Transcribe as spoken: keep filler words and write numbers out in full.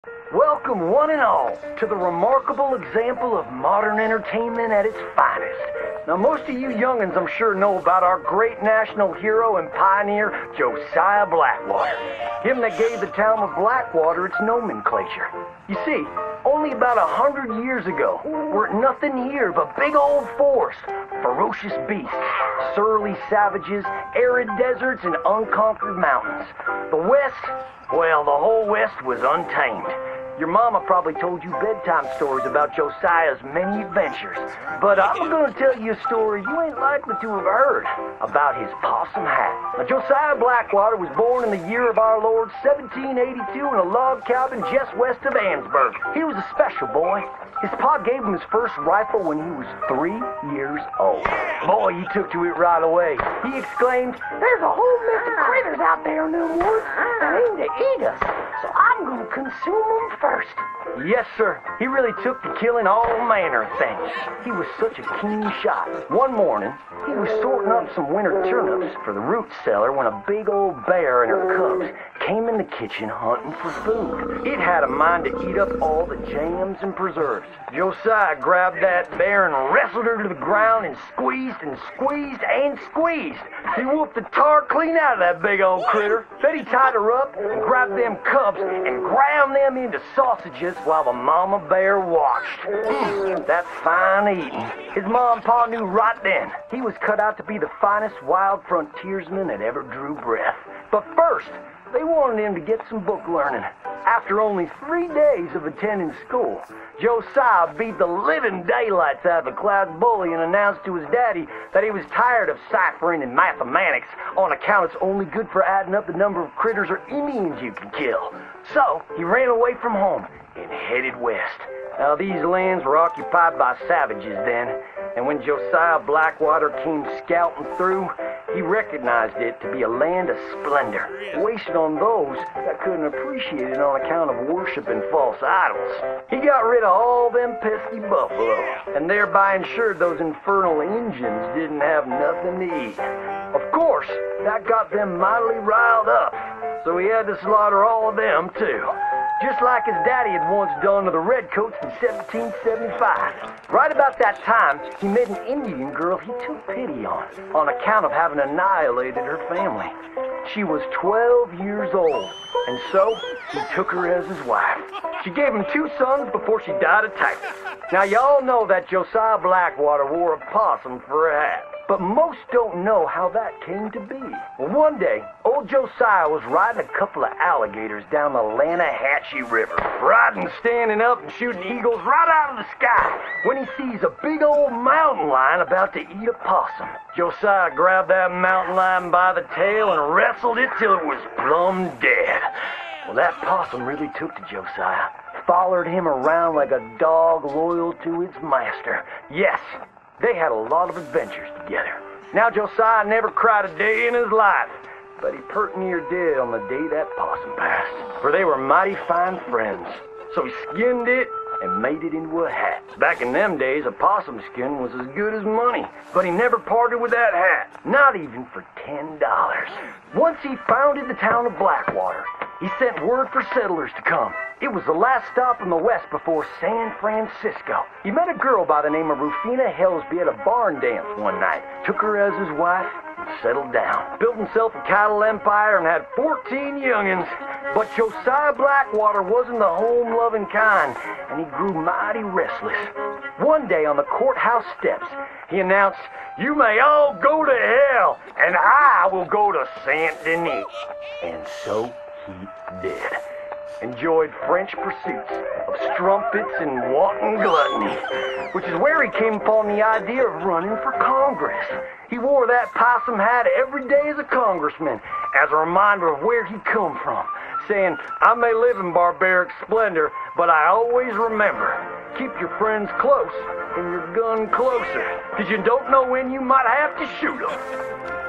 Welcome one and all to the remarkable example of modern entertainment at its finest. Now most of you youngins I'm sure know about our great national hero and pioneer, Josiah Blackwater. Him that gave the town of Blackwater its nomenclature. You see, only about a hundred years ago, weren't nothing here but big old forest, ferocious beasts, surly savages, arid deserts, and unconquered mountains. The West, well, the whole West was untamed. Your mama probably told you bedtime stories about Josiah's many adventures, but I'm gonna tell you a story you ain't likely to have heard about his possum hat. Now, Josiah Blackwater was born in the year of our Lord seventeen eighty-two in a log cabin just west of Annesburg. He was a special boy. His pa gave him his first rifle when he was three years old. Boy, he took to it right away. He exclaimed, "There's a whole mess of critters out there in the woods that aim to eat us, so I'm gonna consume them first." Yes, sir. He really took to killing all manner of things. He was such a keen shot. One morning, he was sorting up some winter turnips for the root cellar when a big old bear and her cubs came in the kitchen hunting for food. It had a mind to eat up all the jams and preserves. Josiah grabbed that bear and wrestled her to the ground and squeezed and squeezed and squeezed. He whooped the tar clean out of that big old critter. Then he tied her up and grabbed them cubs and ground them into sausages while the mama bear watched. Mm, that's fine eating. His mom and pa knew right then he was cut out to be the finest wild frontiersman that ever drew breath. But first, they wanted him to get some book learning. After only three days of attending school, Josiah beat the living daylights out of the Cloud Bully and announced to his daddy that he was tired of ciphering and mathematics on account it's only good for adding up the number of critters or Indians you can kill. So he ran away from home and headed west. Now these lands were occupied by savages then, and when Josiah Blackwater came scouting through, he recognized it to be a land of splendor, wasted on those that couldn't appreciate it on account of worshiping false idols. He got rid of all them pesky buffalo, and thereby ensured those infernal Injuns didn't have nothing to eat. Of course, that got them mightily riled up, so he had to slaughter all of them too. Just like his daddy had once done to the Redcoats in seventeen seventy-five. Right about that time, he met an Indian girl he took pity on, on account of having annihilated her family. She was twelve years old, and so he took her as his wife. She gave him two sons before she died of typhus. Now, y'all know that Josiah Blackwater wore a possum for a hat. But most don't know how that came to be. Well, one day, old Josiah was riding a couple of alligators down the Lanahatchee River, riding, standing up, and shooting eagles right out of the sky, when he sees a big old mountain lion about to eat a possum. Josiah grabbed that mountain lion by the tail and wrestled it till it was plumb dead. Well, that possum really took to Josiah, followed him around like a dog loyal to its master. Yes, they had a lot of adventures together. Now Josiah never cried a day in his life, but he pert near did on the day that possum passed, for they were mighty fine friends. So he skinned it and made it into a hat. Back in them days, a possum skin was as good as money, but he never parted with that hat, not even for ten dollars. Once he founded the town of Blackwater, he sent word for settlers to come. It was the last stop in the west before San Francisco. He met a girl by the name of Rufina Helsby at a barn dance one night, took her as his wife, and settled down. Built himself a cattle empire and had fourteen youngins. But Josiah Blackwater wasn't the home-loving kind, and he grew mighty restless. One day on the courthouse steps, he announced, "You may all go to hell, and I will go to Saint Denis." And so he did. Enjoyed French pursuits of strumpets and wanton gluttony, which is where he came upon the idea of running for Congress. He wore that possum hat every day as a congressman, as a reminder of where he come from, saying, "I may live in barbaric splendor, but I always remember, keep your friends close and your gun closer, because you don't know when you might have to shoot them."